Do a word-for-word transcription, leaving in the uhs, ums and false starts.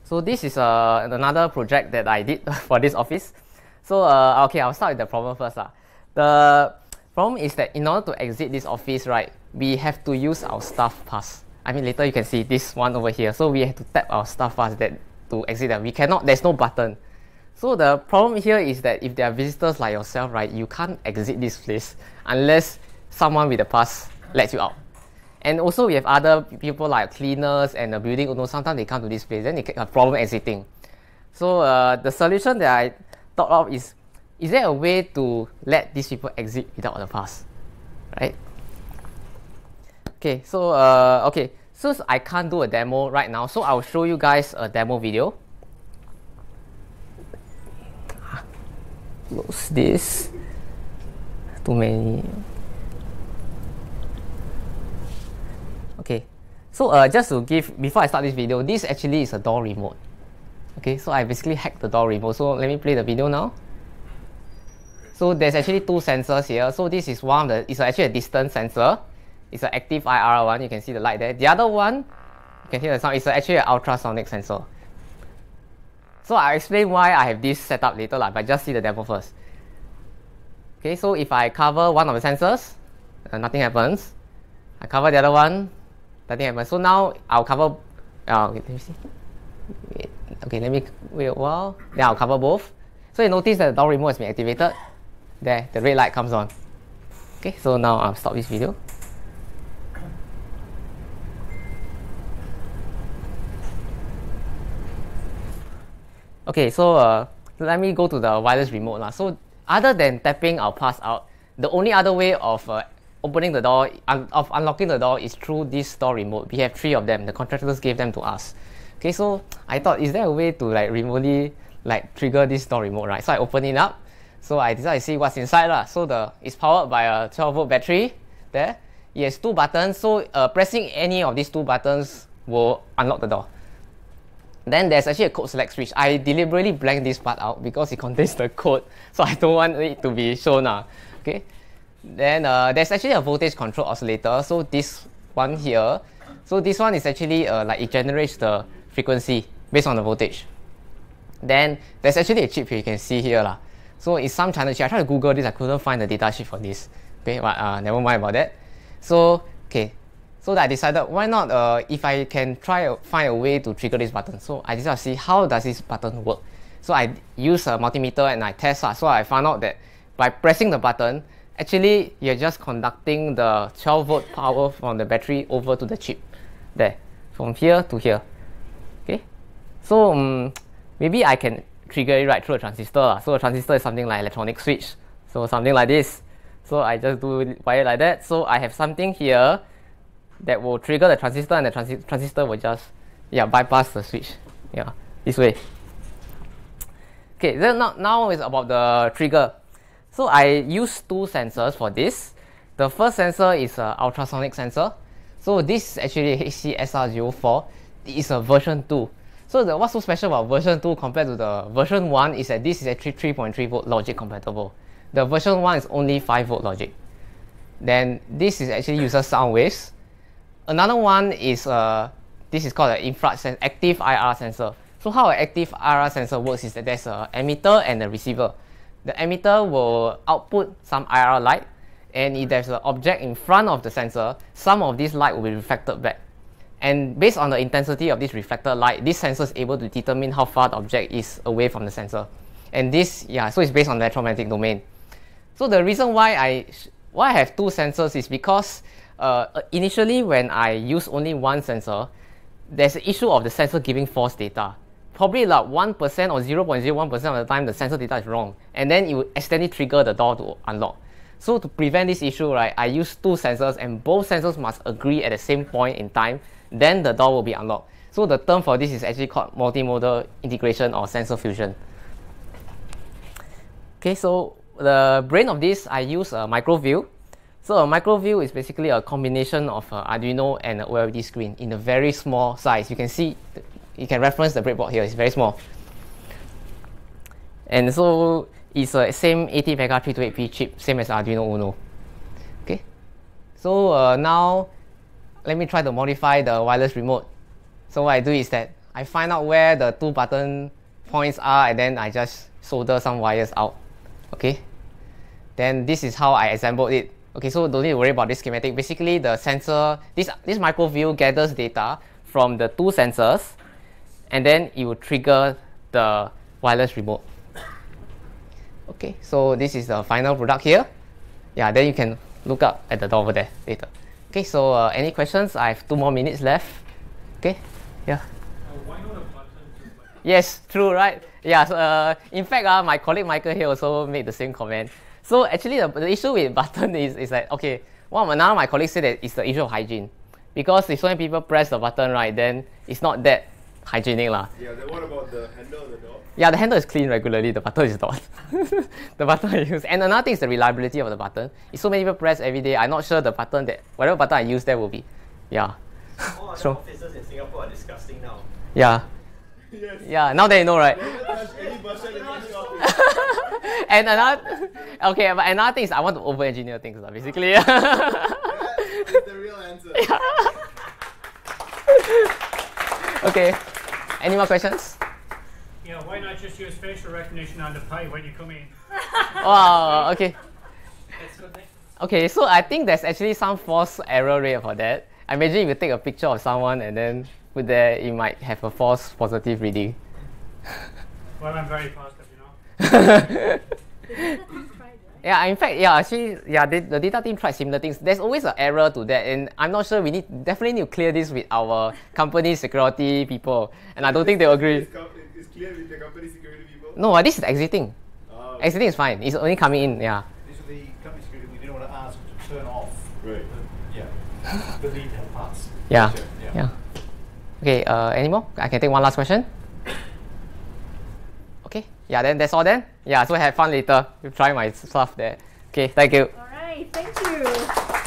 So this is uh, another project that I did for this office. So uh, okay, I'll start with the problem first. Uh. The problem is that in order to exit this office, right, we have to use our staff pass. I mean, later you can see this one over here. So we have to tap our staff pass that to exit them. We cannot, there's no button. So the problem here is that if there are visitors like yourself, right, you can't exit this place unless someone with a pass lets you out. And also we have other people like cleaners and the building owners. Sometimes they come to this place, then they have problem exiting. So uh, the solution that I thought of is, is there a way to let these people exit without the pass, right? Okay, so uh, okay, so I can't do a demo right now, so I'll show you guys a demo video. Close this. Too many. Okay, so uh, just to give, before I start this video, this actually is a door remote. Okay, so I basically hacked the door remote. So let me play the video now. So there's actually two sensors here. So this is one of the, it's actually a distance sensor. It's an active I R one, you can see the light there. The other one, you can hear the sound, it's actually an ultrasonic sensor. So I'll explain why I have this set up later, like, but just see the demo first. Okay, so if I cover one of the sensors, uh, nothing happens. I cover the other one, nothing happens. So now I'll cover, uh, okay, let me see. Wait, okay, let me wait a while. Then I'll cover both. So you notice that the door remote has been activated. There, the red light comes on. Okay, so now I'll stop this video. Okay, so uh, let me go to the wireless remote now. So other than tapping our pass out, the only other way of uh, opening the door, un of unlocking the door is through this door remote. We have three of them. The contractors gave them to us. Okay, so I thought, is there a way to like remotely like trigger this door remote, right? So I open it up. So I decided to see what's inside lah. So the it's powered by a twelve volt battery. There, it has two buttons. So uh, pressing any of these two buttons will unlock the door. Then there's actually a code select switch. I deliberately blanked this part out because it contains the code, so I don't want it to be shown. Uh. Okay. Then uh, there's actually a voltage control oscillator. So this one here, so this one is actually uh, like it generates the frequency based on the voltage. Then there's actually a chip here, you can see here lah. So it's some China chip. I tried to Google this, I couldn't find the data sheet for this. Okay, but uh, never mind about that. So okay. So that I decided, why not, uh, if I can try to find a way to trigger this button. So I decided to see how does this button work. So I use a multimeter and I test. Uh, so I found out that by pressing the button, actually you're just conducting the twelve volt power from the battery over to the chip. There, from here to here. Okay. So um, maybe I can trigger it right through a transistor. Uh. So a transistor is something like electronic switch. So something like this. So I just do it wire like that. So I have something here that will trigger the transistor, and the transi transistor will just yeah bypass the switch, yeah, this way. Okay, then now, now is about the trigger. So I use two sensors for this. The first sensor is an ultrasonic sensor. So this is actually H C S R zero four. It is a version two. So the, what's so special about version two compared to the version one is that this is actually three point three volt logic compatible. The version one is only five volt logic. Then this is actually uses sound waves. Another one is uh, this is called an infrared sen active I R sensor. So how an active I R sensor works is that there's an emitter and a receiver. The emitter will output some I R light, and if there's an object in front of the sensor, some of this light will be reflected back. And based on the intensity of this reflected light, this sensor is able to determine how far the object is away from the sensor. And this, yeah, so it's based on the electromagnetic domain. So the reason why I why I have two sensors is because Uh, initially, when I use only one sensor, there's an issue of the sensor giving false data. Probably like one percent or zero point zero one percent of the time, the sensor data is wrong. And then it will accidentally trigger the door to unlock. So to prevent this issue, right, I use two sensors, and both sensors must agree at the same point in time. Then the door will be unlocked. So the term for this is actually called multimodal integration or sensor fusion. Okay, so the brain of this, I use a micro view. So a micro view is basically a combination of uh, Arduino and an O L E D screen in a very small size. You can see, you can reference the breadboard here, it's very small. And so it's a same eighty mega three twenty-eight P chip, same as Arduino Uno. Okay, so uh, now let me try to modify the wireless remote. So what I do is that I find out where the two button points are, and then I just solder some wires out. Okay. Then this is how I assembled it. Okay, so don't need to worry about this schematic. Basically, the sensor, this this micro view gathers data from the two sensors, and then it will trigger the wireless remote. Okay, so this is the final product here. Yeah, then you can look up at the door over there later. Okay, so uh, any questions? I have two more minutes left. Okay, yeah. Uh, why not a button? Yes, true, right? Yeah, so, uh, in fact, uh, my colleague Michael here also made the same comment. So actually, the, the issue with button is, is that, okay, one of another my colleagues said that it's the issue of hygiene. Because if so many people press the button, right, then it's not that hygienic. La. Yeah, then what about the handle of the door? Yeah, the handle is clean regularly, the button is not. The button I use. And another thing is the reliability of the button. If so many people press every day, I'm not sure the button that, whatever button I use there will be. Yeah. All other So, offices in Singapore are disgusting now. yeah. Yes. Yeah, now that you know, right? Never touch any button in any office. And another, okay, but another thing is I want to over-engineer things, lah, basically. That's the real answer. Okay, any more questions? Yeah, why not just use facial recognition on the pipe when you come in? Wow, okay. That's good thing. Okay, so I think there's actually some false error rate for that. I imagine if you take a picture of someone and then put there, it might have a false positive reading. Well, I'm very positive, you know. Yeah, in fact, yeah, actually, yeah, they, the data team tried similar things. There's always an error to that, and I'm not sure we need definitely need to clear this with our company security people, and I don't think they'll agree. It's, com- it's clear with the company security people? No, uh, this is exiting. Oh, okay. Exiting is fine. It's only coming in. Yeah. These are the company security we didn't want to ask to turn off. Right. The, yeah. The detail parts. Yeah. Sure, yeah. Yeah. Okay. Uh, any more? I can take one last question. Okay. Yeah. Then that's all. Then. Yeah. So have fun later. You try my stuff there. Okay. Thank you. All right, thank you.